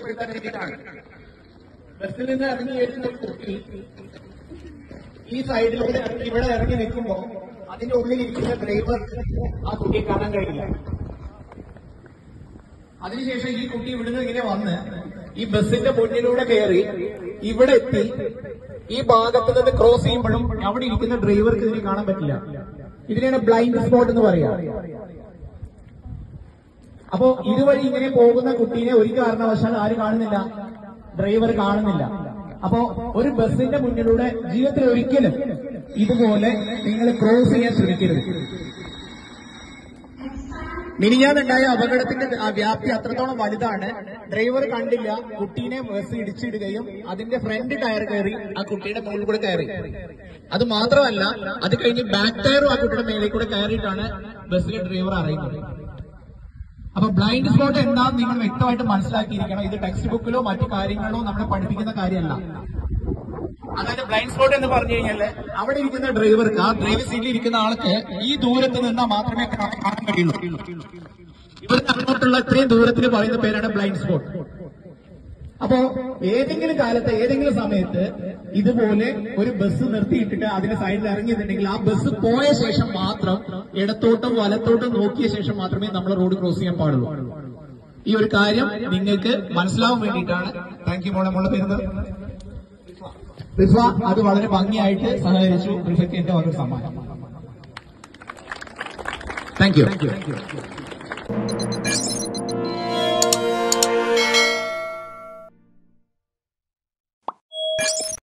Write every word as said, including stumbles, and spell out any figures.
ബന്ധപ്പെടുത്താൻ വേണ്ടിയിട്ടാണ്. ബസ്സിൽ നിന്ന് ഇറങ്ങി വരുന്ന കുട്ടി ഈ സൈഡിലൂടെ ഇവിടെ ഇറങ്ങി നിൽക്കുമ്പോൾ അതിന്റെ ഉള്ളിലിരിക്കുന്ന ഡ്രൈവർ ആ കുട്ടിയെ കാണാൻ കഴിയില്ല. അതിനുശേഷം ഈ കുട്ടി ഇവിടുന്ന് ഇങ്ങനെ വന്ന് ഈ ബസ്സിന്റെ മുന്നിലൂടെ കയറി ഇവിടെ എത്തി ഈ ഭാഗത്ത് നിന്ന് ക്രോസ് ചെയ്യുമ്പോഴും അവിടെ ഇരിക്കുന്ന ഡ്രൈവർക്ക് ഇതിനെ കാണാൻ പറ്റില്ല. ഇതിനെയാണ് ബ്ലൈൻഡ് സ്പോട്ട് എന്ന് പറയാ. അപ്പോ ഇതുവഴി ഇങ്ങനെ പോകുന്ന കുട്ടീനെ ഒരു കാരണവശാൽ ആര് കാണുന്നില്ല? ഡ്രൈവർ കാണുന്നില്ല. അപ്പോ ഒരു ബസ്സിന്റെ മുന്നിലൂടെ ജീവിതത്തിൽ ഒരിക്കലും ഇതുപോലെ നിങ്ങൾ ക്രോസ് ചെയ്യാൻ ശ്രമിക്കരുത്. മിനിഞ്ഞാന്നുണ്ടായ അപകടത്തിന്റെ വ്യാപ്തി അത്രത്തോളം വലുതാണ്. ഡ്രൈവർ കണ്ടില്ല, കുട്ടീനെ ബസ് ഇടിച്ചിടുകയും അതിന്റെ ഫ്രണ്ട് ടയർ കയറി ആ കുട്ടിയുടെ മുകളിൽ കൂടെ കയറി. അത് മാത്രമല്ല, അത് കഴിഞ്ഞ് ബാക്ക് ടയറും ആ കുട്ടിയുടെ മേളിൽ കൂടെ കയറിയിട്ടാണ് ബസ്സിലെ ഡ്രൈവർ അറിയുന്നത്. അപ്പൊ ബ്ലൈൻഡ് സ്പോട്ട് എന്താണെന്ന് നിങ്ങൾ വ്യക്തമായിട്ട് മനസ്സിലാക്കിയിരിക്കണം. ഇത് ടെക്സ്റ്റ് ബുക്കിലോ മറ്റു കാര്യങ്ങളിലോ നമ്മളെ പഠിപ്പിക്കുന്ന കാര്യമല്ല. അതായത് ബ്ലൈൻഡ് സ്പോട്ട് എന്ന് പറഞ്ഞു കഴിഞ്ഞാല് അവിടെ ഇരിക്കുന്ന ഡ്രൈവർക്ക്, ആ ഡ്രൈവർ സീറ്റിൽ ഇരിക്കുന്ന ആൾക്ക് ഈ ദൂരത്ത് നിന്നാൽ മാത്രമേ കാണാൻ കഴിയുള്ളൂ. ഇവർക്ക് അങ്ങോട്ടുള്ള ഇത്രയും ദൂരത്തിന് പറയുന്ന പേരാണ് ബ്ലൈൻഡ് സ്പോട്ട്. അപ്പോ ഏതെങ്കിലും കാലത്ത് ഏതെങ്കിലും സമയത്ത് ഇതുപോലെ ഒരു ബസ് നിർത്തിയിട്ടിട്ട് അതിന്റെ സൈഡിൽ ഇറങ്ങിയിട്ടുണ്ടെങ്കിൽ ആ ബസ് പോയ ശേഷം മാത്രം ഇടത്തോട്ടും വലത്തോട്ടും നോക്കിയ ശേഷം മാത്രമേ നമ്മൾ റോഡ് ക്രോസ് ചെയ്യാൻ പാടുള്ളൂ. ഈ ഒരു കാര്യം നിങ്ങൾക്ക് മനസ്സിലാവാൻ വേണ്ടിയിട്ടാണ്. താങ്ക് യു മോളെ. മോളെ പേരുന്നത് റിഫ. അത് വളരെ ഭംഗിയായിട്ട് സഹകരിച്ചു. റിഫയ്ക്ക് എന്റെ ഒരു സമ്മാനം. Thank U.